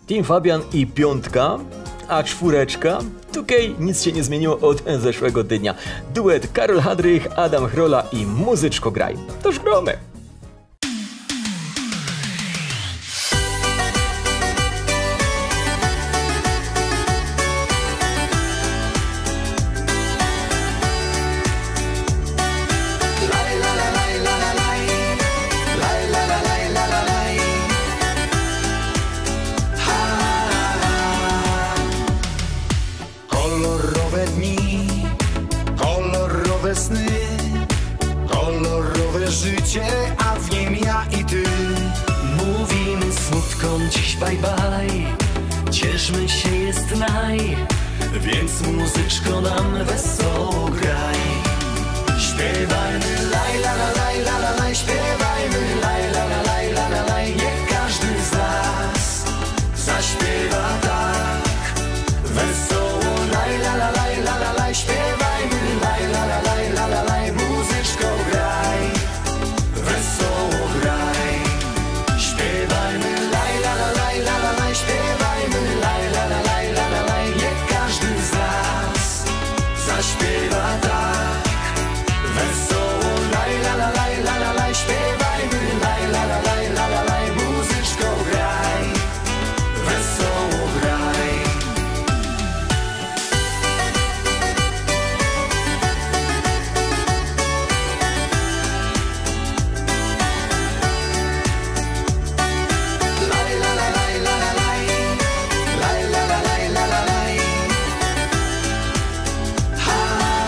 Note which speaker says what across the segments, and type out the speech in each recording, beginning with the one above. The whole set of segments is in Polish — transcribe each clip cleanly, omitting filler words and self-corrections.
Speaker 1: Team Fabian i piątka, a czwóreczka? Tukej nic się nie zmieniło od zeszłego dnia. Duet Karol Hadrych, Adam Chrola i Muzyczko Graj. Toż gromy!
Speaker 2: Kolorowe dni, kolorowe sny, kolorowe życie, a w nim ja i ty.
Speaker 3: Mówimy smutkom dziś bye bye, cieszmy się jest naj, więc muzyczko nam wesoło graj.
Speaker 2: Śpiewajmy laj la la laj la la laj, śpiewajmy laj la la laj la la laj. Niech każdy z nas zaśpiewa tak wesoło laj la la laj la la laj. Śpiewajmy laj la la laj la la laj, muzyczko graj, wesoło graj. Śpiewajmy laj la la laj la la laj, śpiewajmy laj la la laj la la laj. Niech każdy z nas zaśpiewa tak wesoło laj la la laj la la laj. Śpiewajmy laj la la laj la la laj, muzyczko graj, wesoło graj. Laj la la laj la la laj, laj la la laj la la laj. Ha,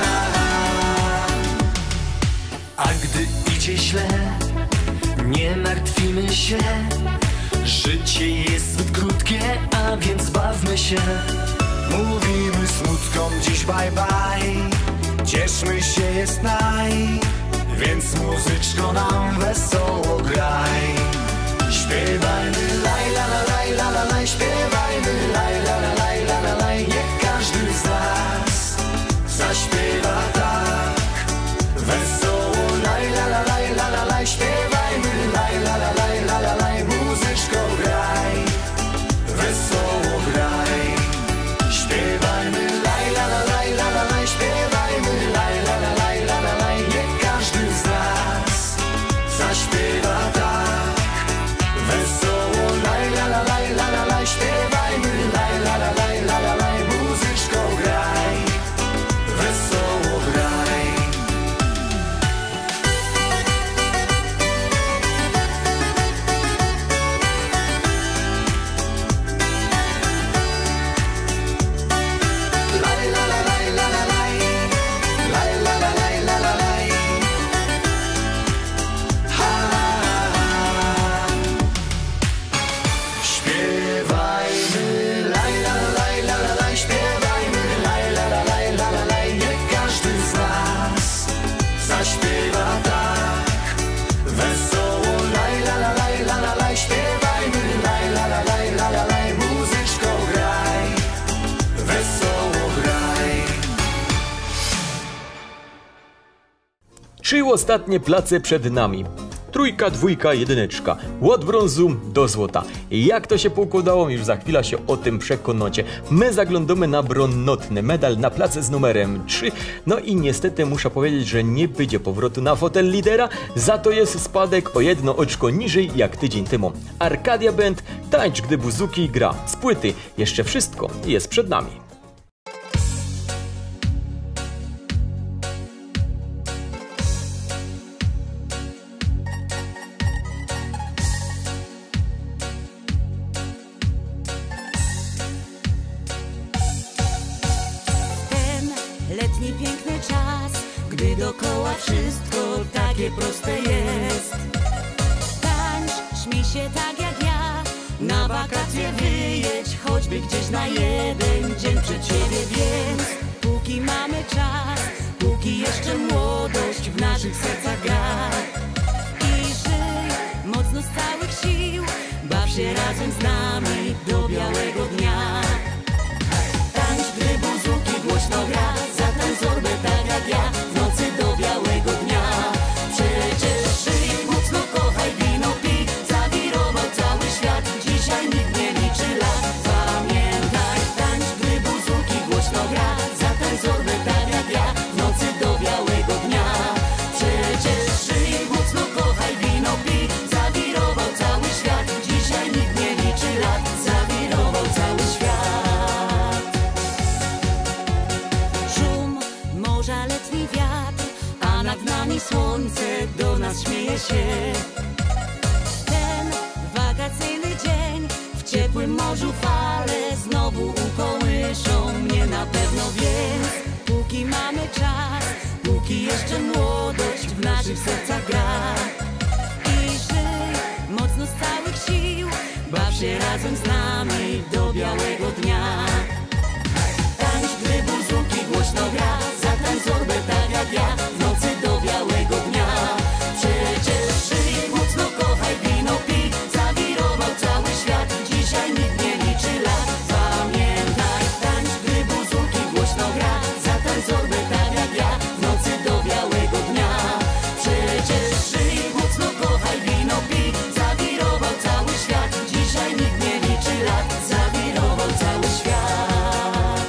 Speaker 3: A gdy idzie źle, nie martwimy się. Życie jest zbyt krótkie, a więc bawmy się.
Speaker 2: mówimy smutkom dziś bye bye, cieszmy się jest naj, więc muzyczko nam wesoło graj. Śpiewajmy laj la la laj la la laj, śpiewajmy laj la la laj la la laj. Niech każdy z nas zaśpiewa tak wesoło laj la la laj la la laj. Śpiewajmy laj la la laj la la laj, muzyczko graj, wesoło graj. Śpiewajmy laj la la laj la la laj, śpiewajmy laj la la laj la la laj. Niech każdy z nas zaśpiewa tak wesoło laj la la laj la la laj. Śpiewajmy laj la la laj la la laj, muzyczko graj, wesoło graj. Laj la la laj la la laj, laj la la laj la la laj. Ha, śpiewajmy laj la la laj la la laj, śpiewajmy laj la la laj la la laj. Niech każdy z nas zaśpiewa tak wesoło laj la la laj la la laj. Śpiewajmy laj la la laj la la laj, muzyczko graj, wesoło graj.
Speaker 1: 3 ostatnie place przed nami. Trójka, dwójka, jedyneczka. Od brązu do złota. I jak to się poukładało, już za chwilę się o tym przekonacie. My zaglądamy na bronnotny medal na place z numerem 3. No i niestety muszę powiedzieć, że nie będzie powrotu na fotel lidera, za to jest spadek o 1 oczko niżej jak tydzień temu. Arcadia Band, tańcz gdy Buzuki gra. Z płyty jeszcze wszystko jest przed nami.
Speaker 4: Ten letni piękny czas, gdy dookoła wszystko takie proste jest. Tańcz, śmiej się tak jak ja, na wakacje wyjedź, choćby gdzieś na jeden dzień przed siebie. Więc póki mamy czas, póki jeszcze młodość w naszych sercach gra. I żyj mocno z całych sił, baw się razem z nami do białego dnia. Tańcz, gdy Buzuki głośno gra, zatań zorbę tak jak ja, w nocy do białego dnia. Przecież żyj, mocno kochaj, wino pij, zawirował cały świat, dzisiaj nikt nie liczy lat. naszych sercach gra. I żyj mocno z całych sił, baw się razem z nami do białego dnia. Tańcz, gdy buzuki głośno gra, zatańcz zorbę tak jak ja, w nocy do białego dnia. Przecież żyj, mocno kochaj, wino pij, zawirował cały świat, dzisiaj nikt nie liczy lat. Pamiętaj, tańcz, gdy buzuki głośno gra, zatańcz zorbę tak jak ja, w nocy do białego dnia. Przecież żyj, mocno kochaj, wino pij, zawirował cały świat, dzisiaj nikt nie liczy lat, zawirował cały świat.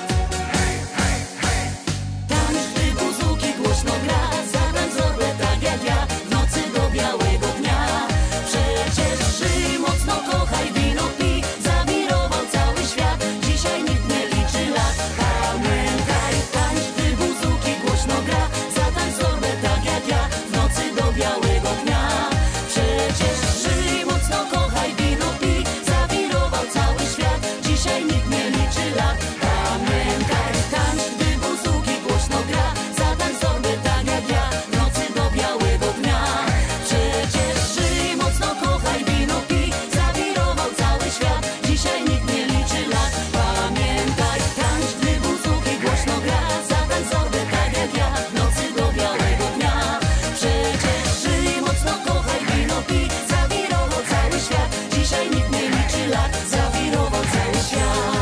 Speaker 4: Tańcz, gdy buzuki głośno gra, zatańcz zorbę tak jak ja, w nocy do białego dnia. Przecież żyj, mocno kochaj, wino pij, zawirował cały świat, dzisiaj nikt nie liczy lat. Pamiętaj, tańcz, gdy buzuki głośno gra, zatańcz zorbę tak jak ja, w nocy do białego dnia. Przecież żyj, mocno kochaj, wino pij, zawirował cały świat, dzisiaj nikt nie liczy lat. Pamiętaj, tańcz, gdy buzuki głośno gra, zatańcz zorbę tak jak ja, w nocy do białego dnia. Przecież żyj, mocno kochaj, wino pij, zawirował cały świat, dzisiaj nikt nie liczy lat. Pamiętaj, tańcz, gdy buzuki głośno gra, zatańcz zorbę tak jak ja, w nocy do białego dnia. Przecież żyj, mocno kochaj, wino pij, zawirował cały świat, dzisiaj nikt nie liczy lat, zawirował cały świat.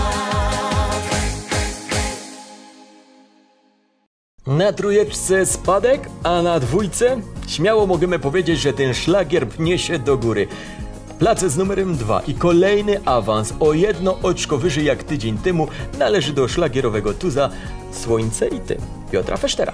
Speaker 1: Na trójeczce spadek, a na dwójce śmiało możemy powiedzieć, że ten szlagier pnie się do góry. Place z numerem 2 i kolejny awans o 1 oczko wyżej jak tydzień temu należy do szlagierowego tuza Słońce i ty Piotra Fechtera.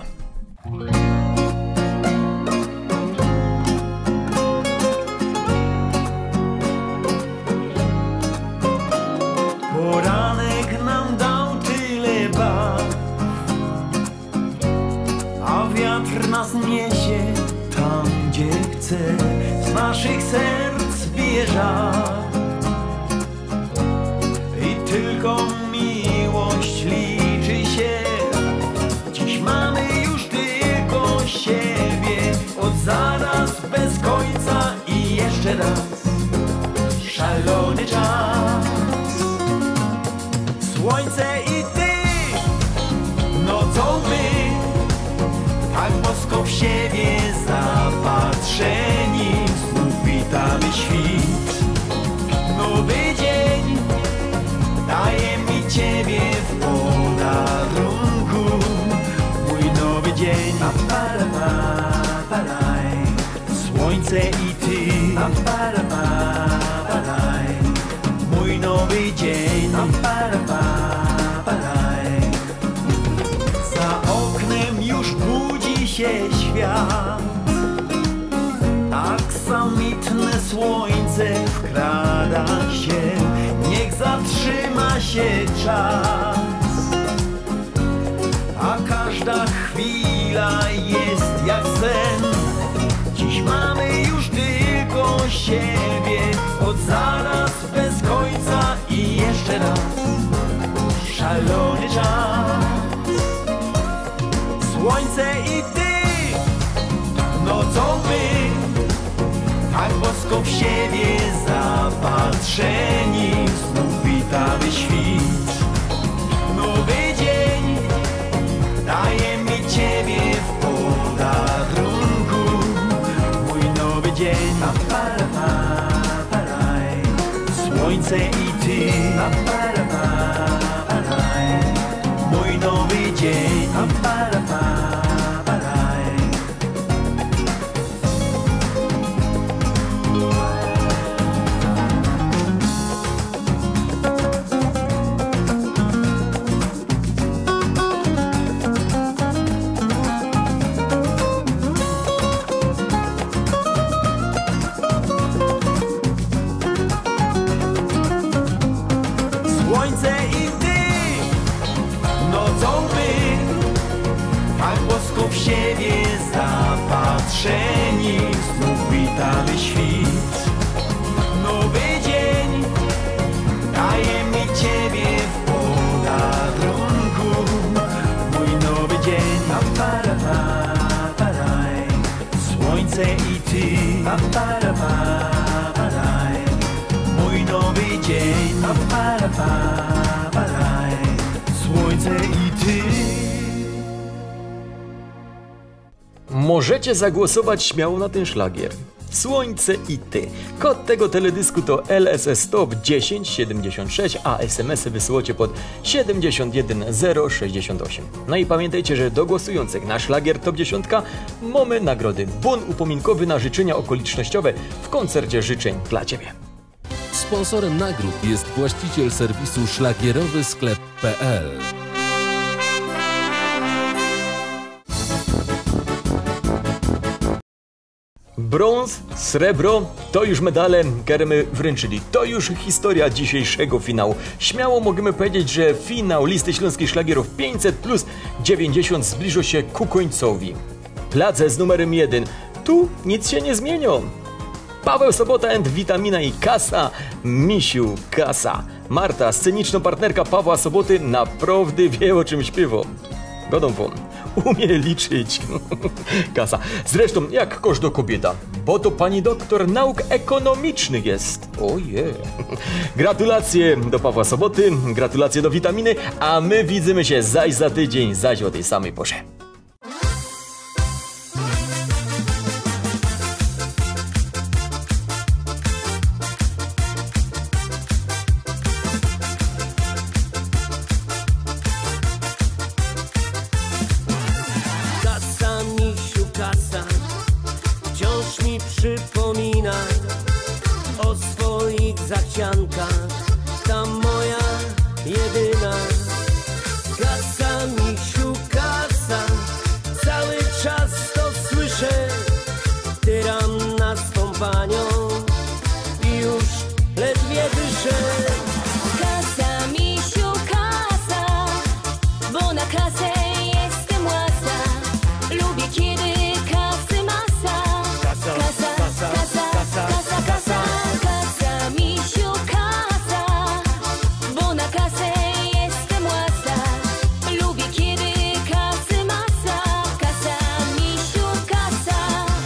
Speaker 3: Poranek nam dał tyle barw, a wiatr nas niesie tam, gdzie chce. Z naszych serc bije żar i tylko miłość liczy się. Dziś mamy już tylko siebie, od zaraz bez końca i jeszcze raz szalony czas. Słońce i ty, nocą my, tak bosko w siebie zapatrzeni, znów witamy świt. Nowy dzień daje mi ciebie w podarunku, mój nowy dzień. Słońce i ty, mój nowy dzień. Za oknem już budzi się świat, aksamitne słońce wkrada się, niech zatrzyma się czas, a każda chwila jest jak sen. Dziś mamy już tylko siebie, od zaraz bez końca i jeszcze raz szalony czas. Słońce i ty, nocą my, tak bosko w siebie zapatrzeni, znów witamy świt. Nowy dzień daje mi ciebie w podarunku, mój nowy dzień. Słońce i ty, mój nowy dzień. Słońce i ty, nocą my, Słońce i ty.
Speaker 1: Możecie zagłosować śmiało na ten szlagier. Słońce i ty. Kod tego teledysku to LSS Top 1076, a SMS-y wysyłacie pod 71068. No i pamiętajcie, że do głosujących na szlagier Top 10 mamy nagrody. Bon upominkowy na życzenia okolicznościowe w koncercie życzeń dla ciebie.
Speaker 5: Sponsorem nagród jest właściciel serwisu szlagierowysklep.pl.
Speaker 1: Brąz, srebro, to już medale, które my wręczyli. To już historia dzisiejszego finału. Śmiało możemy powiedzieć, że finał listy śląskich szlagierów 500+90 zbliża się ku końcowi. Place z numerem 1. Tu nic się nie zmienią. Paweł Sobota and Witamina i Kasa, Misiu Kasa. Marta, sceniczna partnerka Pawła Soboty, naprawdę wie, o czym śpiewa. Wiadomo, umie liczyć. Kasa. Zresztą jak każda kobieta, bo to pani doktor nauk ekonomicznych jest. Ojej. Gratulacje do Pawła Soboty, gratulacje do Witaminy, a my widzimy się zaś za tydzień, zaś o tej samej porze.
Speaker 3: Kasa, misiu, kasa, wciąż mi przypomina o swoich zachciankach, ta moja jedyna. Kasa, misiu, kasa, cały czas to słyszę, tyram nad swą panią i już ledwie dyszę.
Speaker 4: Kasa, misiu, kasa, bo na kasę jestem łasa. Lubię, kiedy kasy masa. Kasa, kasa, kasa, kasa, kasa. Kasa, misiu, kasa, bo na kasę jestem łasa. Lubię, kiedy kasy masa. Kasa, misiu, kasa.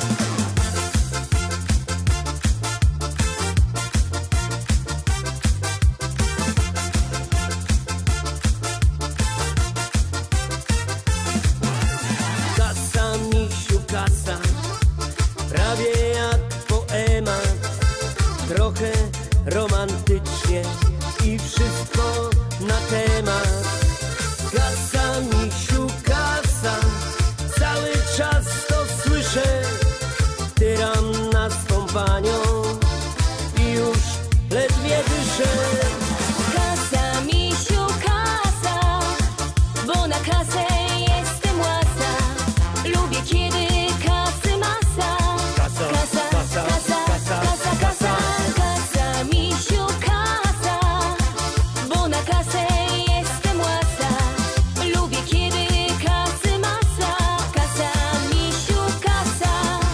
Speaker 3: Kasa, misiu, kasa, prawie jak poemat, trochę romantycznie i wszystko na temat. Kasa, misiu, kasa, cały czas to słyszę, tyram nad swą panią i już ledwie dyszę.
Speaker 4: Kasa, misiu, kasa, bo na kasę jestem łasa. Lubię, kiedy kasy masa. Kasa, kasa, kasa, kasa, kasa. Kasa, misiu, kasa, bo na kasę jestem łasa. Lubię, kiedy kasy masa. Kasa, misiu, kasa.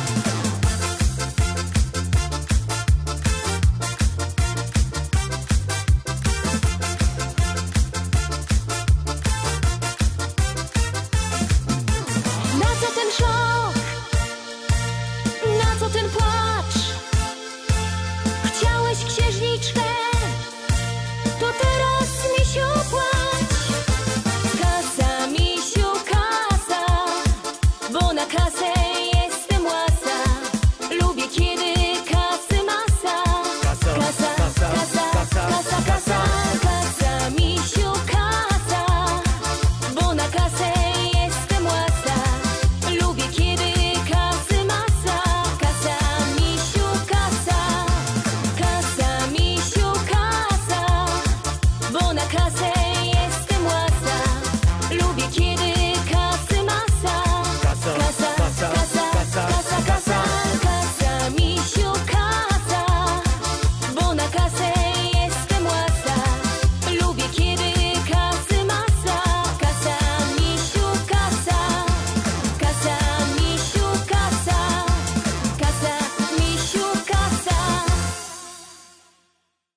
Speaker 4: Na co ten szok? Na co ten płacz? Chciałeś księżniczkę